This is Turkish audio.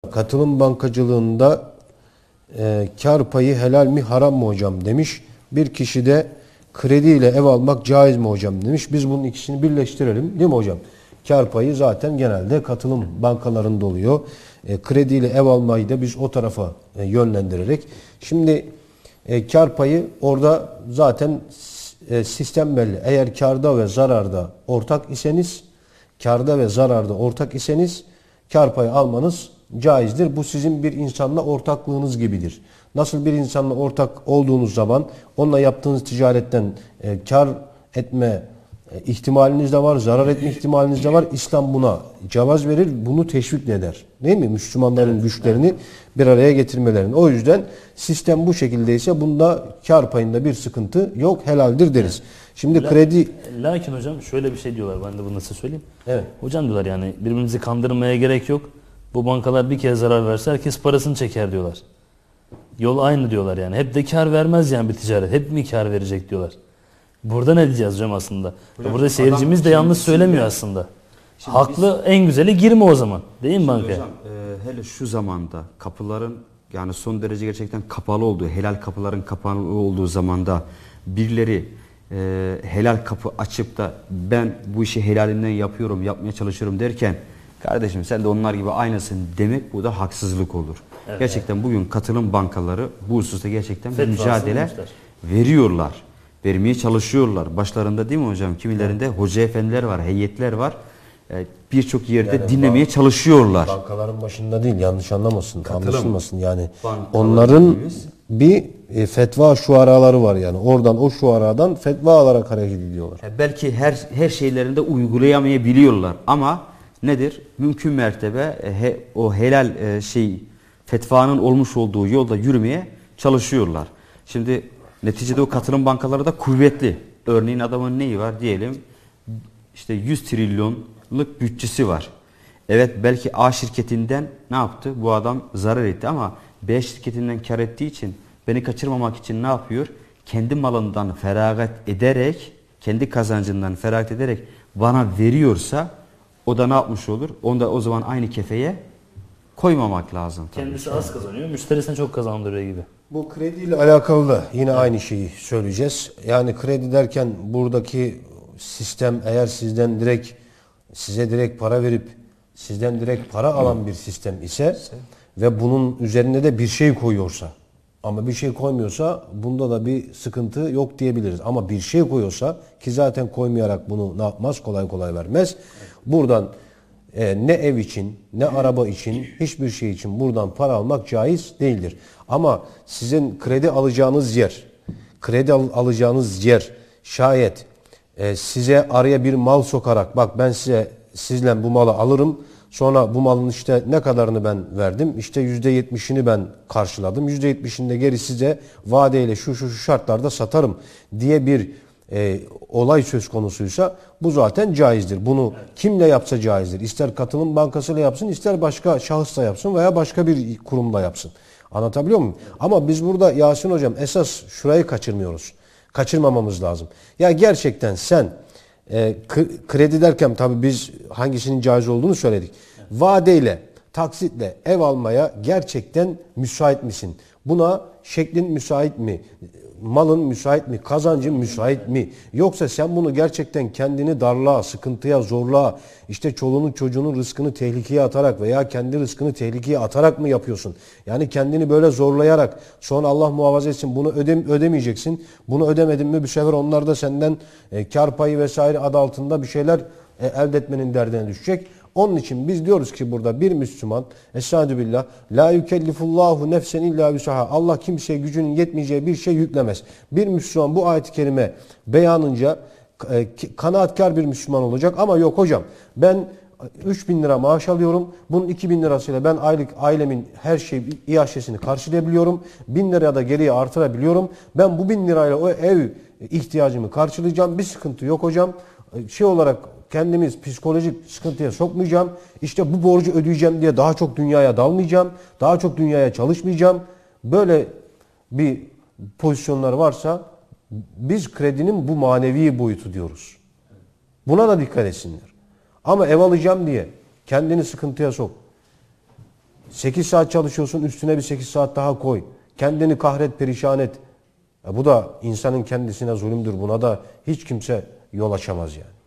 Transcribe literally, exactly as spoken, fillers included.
Katılım bankacılığında e, kar payı helal mi haram mı hocam demiş. Bir kişi de krediyle ev almak caiz mi hocam demiş. Biz bunun ikisini birleştirelim değil mi hocam? Kar payı zaten genelde katılım bankalarında oluyor. E, krediyle ev almayı da biz o tarafa e, yönlendirerek. Şimdi e, kar payı orada zaten e, sistem belli. Eğer karda ve zararda ortak iseniz, karda ve zararda ortak iseniz kar payı almanız caizdir. Bu sizin bir insanla ortaklığınız gibidir. Nasıl bir insanla ortak olduğunuz zaman onunla yaptığınız ticaretten e, kar etme e, ihtimaliniz de var, zarar etme ihtimaliniz de var. İslam buna cevaz verir, bunu teşvik eder. Değil mi? Müslümanların evet, güçlerini evet. bir araya getirmelerini. O yüzden sistem bu şekildeyse bunda kar payında bir sıkıntı yok, helaldir deriz. Evet. Şimdi La, kredi... Lakin hocam şöyle bir şey diyorlar, ben de bunu nasıl söyleyeyim. Evet. Hocam diyorlar yani birbirimizi kandırmaya gerek yok. Bu bankalar bir kez zarar verse herkes parasını çeker diyorlar. Yol aynı diyorlar yani. Hep de kar vermez yani bir ticaret. Hep mi kar verecek diyorlar. Burada ne diyeceğiz hocam aslında? Hocam, burada seyircimiz de yanlış söylemiyor aslında. Haklı biz, en güzeli girme o zaman. Değil mi bankaya? Hocam e, hele şu zamanda kapıların yani son derece gerçekten kapalı olduğu, helal kapıların kapalı olduğu zamanda birileri e, helal kapı açıp da ben bu işi helalinden yapıyorum, yapmaya çalışıyorum derken kardeşim sen de onlar gibi aynısın demek bu da haksızlık olur. Evet, gerçekten evet. Bugün katılım bankaları bu hususta gerçekten bir mücadele vermişler. veriyorlar. Vermeye çalışıyorlar. Başlarında değil mi hocam? Kimilerinde evet. hoca efendiler var, heyetler var. Ee, Birçok yerde yani dinlemeye bank, çalışıyorlar. Bankaların başında değil, yanlış anlamasın, katılım, anlaşılmasın. Yani onların bir e, fetva şuaraları var yani. Oradan o şuaradan fetva alarak hareket ediyorlar. E, belki her her şeylerinde uygulayamayabiliyorlar ama nedir? Mümkün mertebe e, he, o helal e, şey fetvanın olmuş olduğu yolda yürümeye çalışıyorlar. Şimdi neticede o katılım bankaları da kuvvetli. Örneğin adamın neyi var diyelim işte yüz trilyonluk bütçesi var. Evet belki A şirketinden ne yaptı? Bu adam zarar etti ama B şirketinden kar ettiği için beni kaçırmamak için ne yapıyor? Kendi malından feragat ederek, kendi kazancından feragat ederek bana veriyorsa o da ne yapmış olur? Onu da o zaman aynı kefeye koymamak lazım. Tabii. Kendisi az kazanıyor, müşterisine çok kazandırıyor gibi. Bu krediyle alakalı da yine evet. aynı şeyi söyleyeceğiz. Yani kredi derken buradaki sistem eğer sizden direkt size direkt para verip sizden direkt para alan bir sistem ise ve bunun üzerine de bir şey koyuyorsa ama bir şey koymuyorsa bunda da bir sıkıntı yok diyebiliriz. Ama bir şey koyuyorsa ki zaten koymayarak bunu ne yapmaz? Kolay kolay vermez. Buradan e, ne ev için ne araba için hiçbir şey için buradan para almak caiz değildir. Ama sizin kredi alacağınız yer, kredi al alacağınız yer şayet e, size araya bir mal sokarak bak ben size sizle bu malı alırım. Sonra bu malın işte ne kadarını ben verdim? İşte yüzde yetmişini ben karşıladım. yüzde yetmişini de geri size vadeyle şu şu şu şartlarda satarım diye bir e, olay söz konusuysa bu zaten caizdir. Bunu kimle yapsa caizdir. İster katılım bankasıyla yapsın, ister başka şahısla yapsın veya başka bir kurumla yapsın. Anlatabiliyor muyum? Ama biz burada Yasin hocam esas şurayı kaçırmıyoruz. Kaçırmamamız lazım. Ya gerçekten sen E, kredi derken tabii biz hangisinin caiz olduğunu söyledik. Vadeyle, taksitle ev almaya gerçekten müsait misin? Buna şeklin müsait mi? Malın müsait mi? Kazancın müsait mi? Yoksa sen bunu gerçekten kendini darlığa, sıkıntıya, zorluğa, işte çoluğunun çocuğunun rızkını tehlikeye atarak veya kendi rızkını tehlikeye atarak mı yapıyorsun? Yani kendini böyle zorlayarak sonra Allah muhafaza etsin bunu ödem ödemeyeceksin. Bunu ödemedin mi bu sefer onlar da senden e, kar payı vesaire adı altında bir şeyler e, elde etmenin derdine düşecek. Onun için biz diyoruz ki burada bir Müslüman Estaizu billah la yükellifullahu nefsen illa vüsaha Allah kimseye gücünün yetmeyeceği bir şey yüklemez. Bir Müslüman bu ayet-i kerime beyanınca e, kanaatkar bir Müslüman olacak ama yok hocam ben üç bin lira maaş alıyorum. Bunun iki bin lirasıyla ben aylık ailemin her şey iaşesini karşılayabiliyorum. bin liraya da geriye artırabiliyorum. Ben bu bin lirayla o ev ihtiyacımı karşılayacağım. Bir sıkıntı yok hocam. Şey olarak kendimiz psikolojik sıkıntıya sokmayacağım. İşte bu borcu ödeyeceğim diye daha çok dünyaya dalmayacağım. Daha çok dünyaya çalışmayacağım. Böyle bir pozisyonlar varsa biz kredinin bu manevi boyutu diyoruz. Buna da dikkat etsinler. Ama ev alacağım diye kendini sıkıntıya sok. sekiz saat çalışıyorsun, üstüne bir sekiz saat daha koy. Kendini kahret, perişan et. Ya bu da insanın kendisine zulümdür. Buna da hiç kimse yol açamaz yani.